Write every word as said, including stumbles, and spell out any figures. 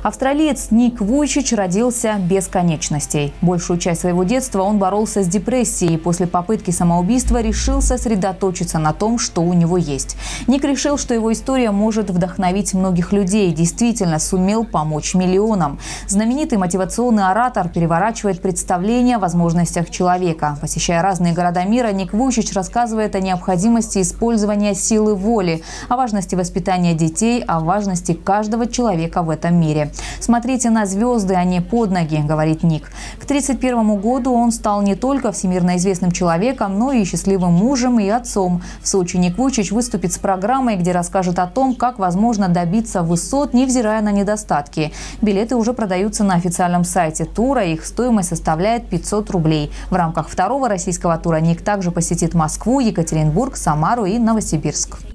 Австралиец Ник Вуйчич родился без конечностей. Большую часть своего детства он боролся с депрессией и после попытки самоубийства решил сосредоточиться на том, что у него есть. Ник решил, что его история может вдохновить многих людей, действительно сумел помочь миллионам. Знаменитый мотивационный оратор переворачивает представление о возможностях человека. Посещая разные города мира, Ник Вуйчич рассказывает о необходимости использования силы воли, о важности воспитания детей, о важности каждого человека в этом мире. «Смотрите на звезды, а не под ноги», – говорит Ник. К тридцать первому году он стал не только всемирно известным человеком, но и счастливым мужем и отцом. В Сочи Ник Вуйчич выступит с программой, где расскажет о том, как возможно добиться высот, невзирая на недостатки. Билеты уже продаются на официальном сайте тура, их стоимость составляет пятьсот рублей. В рамках второго российского тура Ник также посетит Москву, Екатеринбург, Самару и Новосибирск.